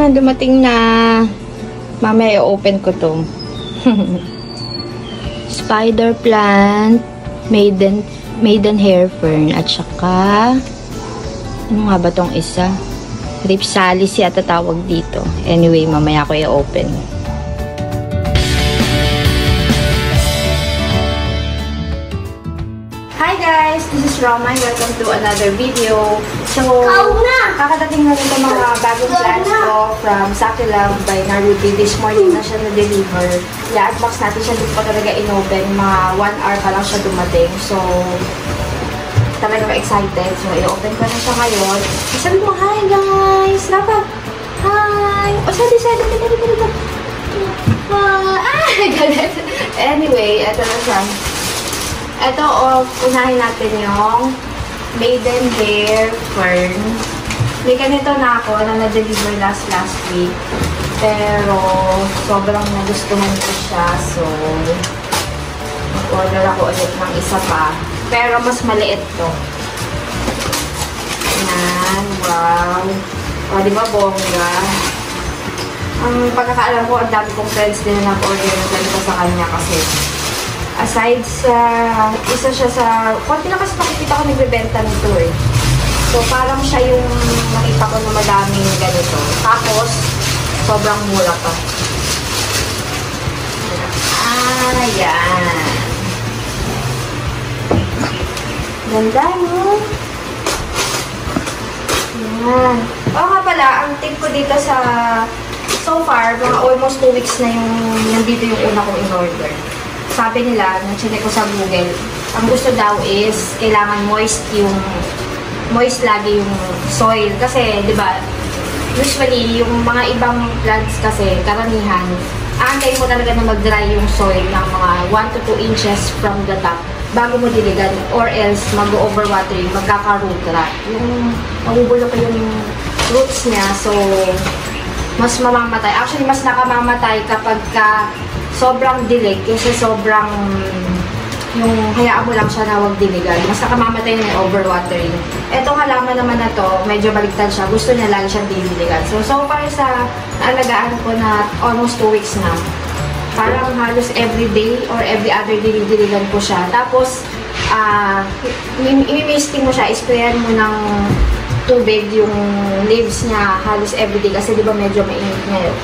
dumating na. Mamaya i-open ko to. Spider plant, maiden hair fern, at saka ano nga ba tong isa? Ripsalis yata tawag dito. Anyway, mamaya ko i-open. Hi guys! This is Roma. Welcome to another video. So, kakadating na rin itong mga bagong plants ko from Sakilab by Naruti. This morning na siya na-deliver. I-unbox natin siya. Dito pa talaga in-open. Mga 1 hour pa lang siya dumating. So, talaga excited. So, i-open ko na siya ngayon. Sabi mo, hi guys! Rafa! Hi! O, sorry. Anyway, ito na siya. Ito, unahin natin yung maiden hair fern. May ganito na ako na na-deliver last week. Pero, sobrang nagustuhan ko siya. So, mag-order ako ulit ng isa pa. Pero, mas maliit to. Yan. Wow. O, di ba, bongga? Ang pagkakaalam ko, ang dami kong friends din na nag-order ng ganito sa kanya kasi aside sa, isa siya sa, konti na kasi nakikita ko nagbebenta nito eh. So, parang siya yung nakita ko na madaming ganito. Tapos, sobrang mura pa. Ayan. Ganda, no? Ayan. Oo nga pala, ang tip ko dito sa, so far, mga almost 2 weeks na yung, nandito yung una kong in-order. Sabi nila, nag-check ko sa Google, ang gusto daw is, kailangan moist lagi yung soil. Kasi, di ba, usually, yung mga ibang plants kasi, karamihan, aantayin mo talaga na mag-dry yung soil ng mga 1 to 2 inches from the top bago mo diligan, or else mag-overwatering, magkaka-root rot. Yung mabubulok yung roots niya, so, mas mamamatay. Actually, mas nakamamatay kapag sobrang dilig, kasi sobrang yung hayaan mo lang siya na huwag diligan. Mas nakamamatay na yung overwatering. Etong halaman naman na to, medyo baliktad siya. Gusto niya lagi siyang diligan. So far sa naalagaan ko na almost 2 weeks na, parang halos every day or every other day diligan ko siya. Tapos, i-misting mo siya, isprayan mo ng tubig yung leaves niya halos everyday kasi di ba medyo mainit ngayon.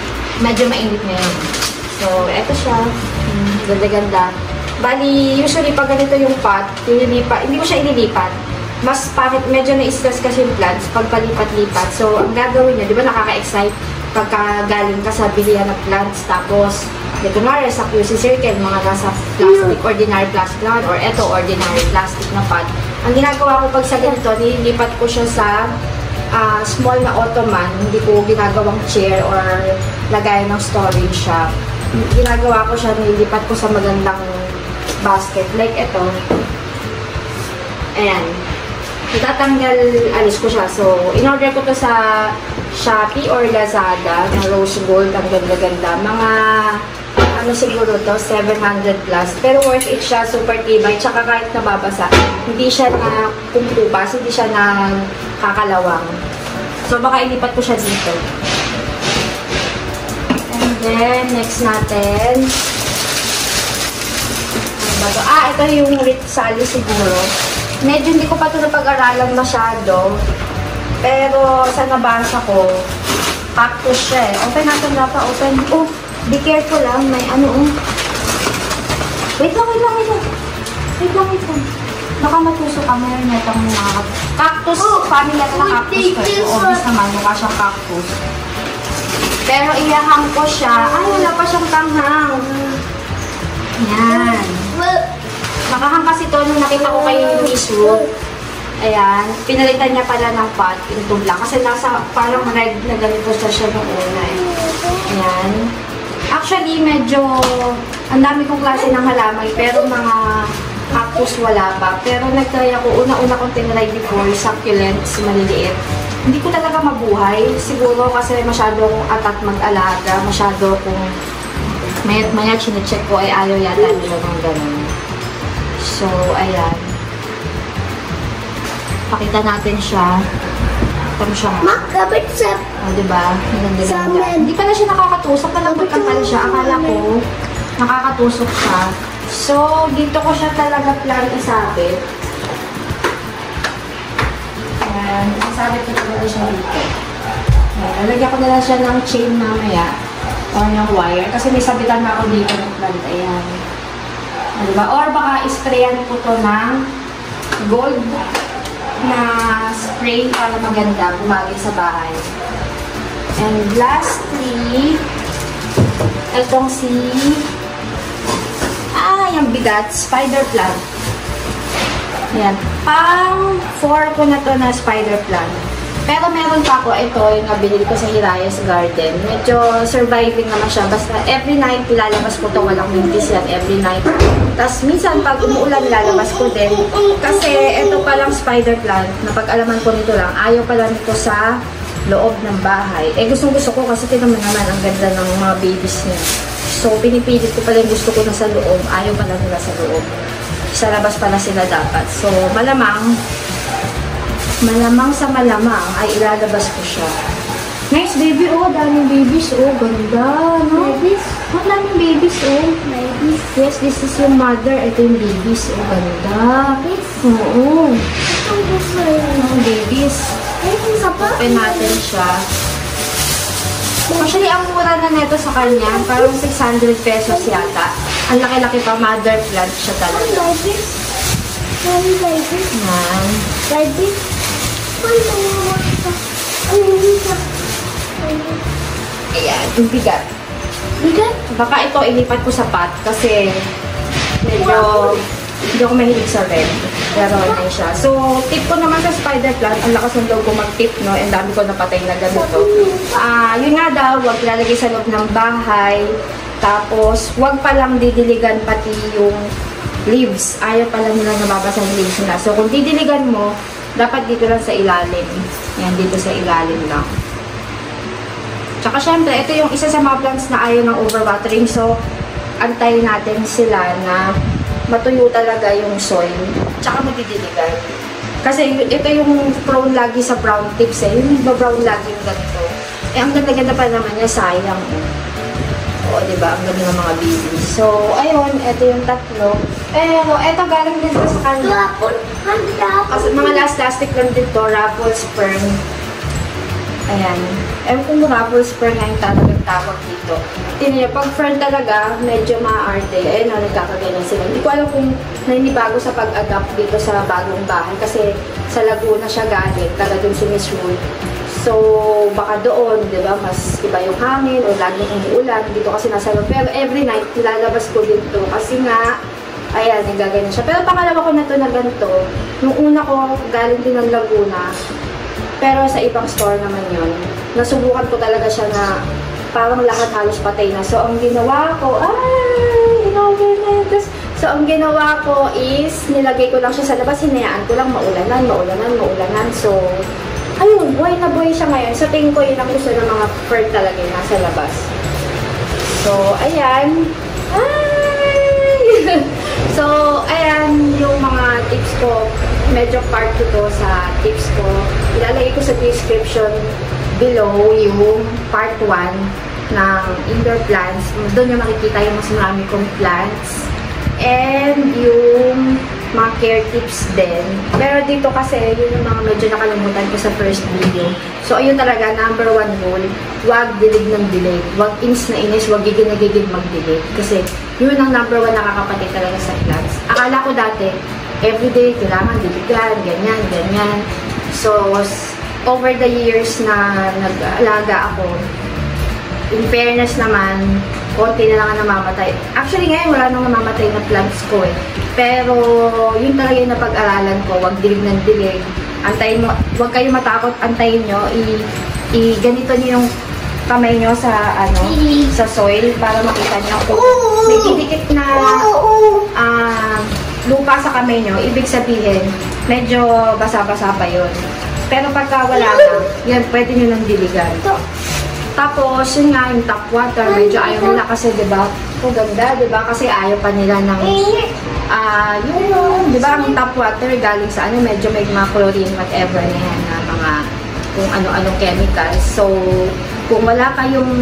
So, eto siya. Ganda-ganda. Bali, usually pag ganito yung pot, hindi ko siya ililipat. Mas pangit, medyo na-stress kasi yung plants pag palipat-lipat. So, ang gagawin niya, di ba nakaka-excite pagka galing ka sa bilihan ng plants. Tapos, dito nga sa QC Circle, mga nasa plastic, ordinary plastic lang, or eto, ordinary plastic na pot. Ang ginagawa ko pag sa ganito, nililipat ko siya sa small na ottoman. Hindi ko ginagawang chair or lagay ng storage siya. Ginagawa ko siya, nililipat ko sa magandang basket. Like ito. Ayan. Alis ko siya. So, in-order ko to sa Shopee or Lazada na rose gold. Ang ganda-ganda. Mga, ano siguro to, 700 plus. Pero worth it siya. Super tibay. Tsaka kahit nababasa, hindi siya na kumpupas. Hindi siya na kakalawang. So, baka ilipat ko siya dito. And then, next natin. Ano ba ito? Ito yung Ripsalis siguro. Medyo hindi ko pa ito napag-aralan masyado. Pero, sa nabasa ko, cactus siya eh. Open natin dapat. Open. Oh, be careful lang. May ano Wait lang. Baka matuso ka. Mayroon na itong mga cactus. Family at na cactus ko. Obvious naman, mukha siyang cactus. Pero iyahang ko siya. Ay, wala pa siyang tanghang. Yan. Nakahang kasi ito nung nakita ko kayo yung root. Ayan. Pinalitan niya pala ng pot. Yung lang. Kasi nasa parang red na ganito siya nung una. Ayan. Actually, medyo ang dami kong klase ng halaman. Pero mga cactus wala pa. Pero nag-try ako. Una-una kong tinry before. Succulents, maliliit. Hindi ko talaga mabuhay. Siguro kasi masyadong atat mag-alaga. Masyado kung maya chinecheck ko ay ayaw yata nila ng ganun. So, ayan. Pakita natin siya. Ito siya. Makabit sa O, diba? Maganda-ganda. Hindi pala siya nakakatusok. Palambot lang pala siya. Akala ko, nakakatusok siya. So, dito ko siya talaga plan isabit. Ayan. Isabit ko talaga siya dito. Ayan. Lalagyan ko na lang siya ng chain mamaya. O ng wire. Kasi may sabitan na ako dito ng plant. Ayan. O, diba? Or baka isprayan ko to ng gold na spray para maganda. Bumagay sa bahay. And lastly, itong yung bigat, spider plant. Ayan. Pang 4 ko na to na spider plant. Pero meron pa ako, ito yung nabili ko sa Hiraya's Garden. Medyo surviving naman siya. Basta every night, ilalabas ko to. Walang mintis yan every night. Tapos minsan, pag umuulan, ilalabas ko din. Kasi ito palang spider plant, napag-alaman ko nito lang, ayaw pala nito sa loob ng bahay. Eh, gustong-gusto ko kasi tinaman naman ang ganda ng mga babies niya. So, pinipilit ko pala yung gusto ko na sa loob. Ayaw pala nila sa loob. Sa labas pala sila dapat. So, malamang sa malamang ay ilalabas ko siya. Nice baby, oh. Daming babies, oh. Ganda, no? Babies? Oh, daming babies, oh. Babies? Yes, this is yung mother. Ito yung babies, oh. Ganda. Babies? Oo. Ito yung babies. Open natin siya. Actually, ang mura na neto sa kanya, parang 600 pesos yata. Ang laki-laki pa, mother plant siya talaga. Ayan, yung bigat. Bigat? Baka ito ilipat ko sa pot kasi medyo hindi ako mahilig sa red. Pero ano siya. So, tip ko naman sa spider plant, ang lakas ng loob ko mag-tip, no? And dami ko napatay na ganito. Yun nga daw, huwag ilalagay sa loob ng bahay. Tapos, huwag palang didiligan pati yung leaves. Ayaw pala nila nababasa yung leaves nila. So, kung didiligan mo, dapat dito lang sa ilalim. Yan, dito sa ilalim lang. Tsaka syempre, ito yung isa sa mga plants na ayaw ng overwatering. So, antayin natin sila na matuyo talaga yung soil, tsaka magdidiligan. Kasi ito yung prone lagi sa brown tips eh. Yung brown lagi yung ganito. Eh, ang ganda-ganda pa naman niya, sayang. Oo, diba? Ang ganda ng mga babies. So, ayun, ito yung tatlo. Pero, ito galing din sa kanya. Kasi mga last-plastic lang dito, Raffles sperm. Ayan. Ewan kung Raffles sperm nga yung talagang tawag dito. Tingnan, pag fern talaga, medyo maaarte. Ayun, nagkakaganyan sila. Hindi ko alam kung naninibago sa pag-adapt dito sa bagong bahay. Kasi sa Laguna siya galing, taga dun si Miss Ruth. So, baka doon, di ba, mas iba yung hangin o laging umuulan. Dito kasi nasa loob. Pero every night, nilalabas ko dito. Kasi nga, ayan, nagaganyan siya. Pero pangalawa ko na to na ganito. Nung una ko, galing din ng Laguna. Pero sa ibang store naman yun. Nasubukan ko talaga siya na parang lahat halos patay na. So, ang ginawa ko, so, ang ginawa ko is, nilagay ko lang siya sa labas, hinayaan ko lang maulanan. So, ayun, buhay na buhay siya ngayon. So, tingin ko yun ang gusto ng mga fern talaga yung nasa labas. So, ayan. So, ayan yung mga tips ko. Medyo part ko to sa tips ko. Ilalagay ko sa description below yung part 1 ng indoor plants. Doon yung makikita yung mas marami kong plants. And yung mga care tips din. Pero dito kasi, yun yung mga medyo nakalimutan ko sa first video. So, ayun talaga, number 1 rule, huwag dilig ng dilig. Huwag inis na inis, huwag gigil na gigil magdilig. Kasi, yun ang number 1 nakakapatid talaga sa plants. Akala ko dati, everyday, kailangan diligan, ganyan, ganyan. So, over the years na nag-alaga ako, in fairness naman, konti na lang ang namamatay. Actually, ngayon, wala nang namamatay na plants ko eh. Pero, yun talaga yung napag-aralan ko, wag dilig ng dilig. Antayin mo, wag kayo matakot, antayin nyo, ganito nyo yung kamay nyo sa, sa soil para makita nyo kung may didikit na, lupa sa kamay nyo, ibig sabihin, medyo basa-basa pa yun. Pero pagka wala na, yan, pwede nyo nang diligan. Tapos, yun nga, yung tap water, medyo ayaw nila kasi, diba, ganda, diba, kasi ayaw pa nila ng, yung, diba, ang tap water galing sa medyo may mga chlorine, whatever na yan, na mga kung ano-anong chemicals. So, kung wala kayong,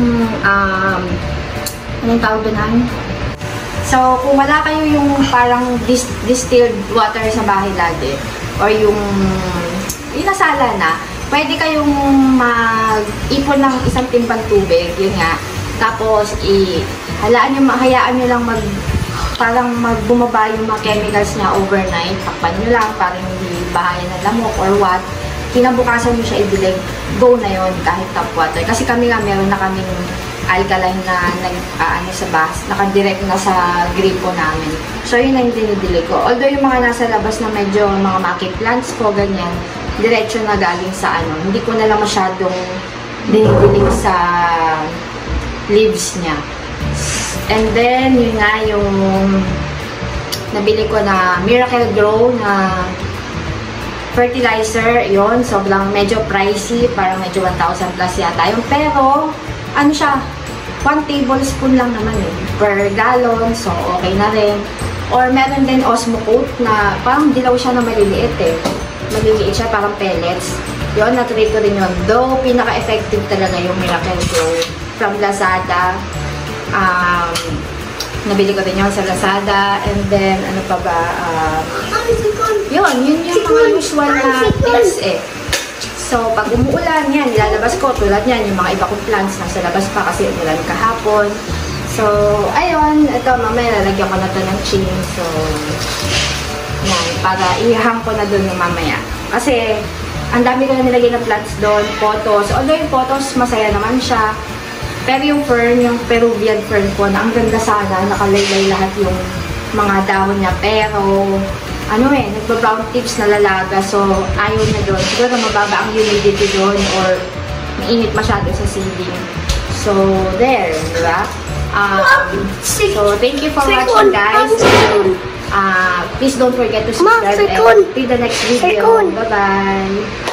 anong tawag doon? So, kung wala kayo yung parang distilled water sa bahay lagi, or yung inasala na, pwede kayong mag-ipon ng isang timpang tubig, yun nga. Tapos, hayaan nyo lang parang magbumaba yung mga chemicals niya overnight. Takpan nyo lang, parang hindi bahayan ng lamok or what. Kinabukasan nyo siya ibilig, go na yon kahit tap water. Kasi kami nga, meron na kaming alkaline na sa bas, nakadirect na sa gripo namin. So, yun na yung dinidilig ko. Although yung mga nasa labas na medyo mga maki plants ko, ganyan, diretso na galing sa hindi ko na lang masyadong dinidilig sa leaves niya. And then, yun nga, yung nabili ko na Miracle Grow na fertilizer, yun, sobrang medyo pricey, parang medyo 1,000 plus yata yung, pero, siya, 1 tablespoon lang naman per gallon, so okay na rin. Or meron din Osmocote na parang dilaw siya na maliliit maliliit siya, parang pellets. Yun, na-try ko rin yun. Though, pinaka-effective talaga yung Miracle Grow from Lazada. Nabili ko din yun sa Lazada. And then, ano pa ba? Yun yung mga usual na tips So, pag umuulan yan, nilalabas ko, tulad yan, yung mga iba kong plants nasa labas pa kasi umulan kahapon. So, ayun, ito, mamaya lalagyan ko na ito ng chin. So, yan, para ihang ko na dun yung mamaya. Kasi, ang dami ko na nilagay ng plants doon, photos. Although yung photos, masaya naman siya. Pero yung fern, yung Peruvian fern ko, na ang ganda sana, nakalaylay lahat yung mga dahon niya. Pero, nagba-brown tips na lalaga. So, ayaw na doon. Siguro mababa ang humidity doon or mainit masyado sa ceiling. So, there, di ba? So, thank you for watching, guys. Please don't forget to subscribe and see the next video. Bye-bye!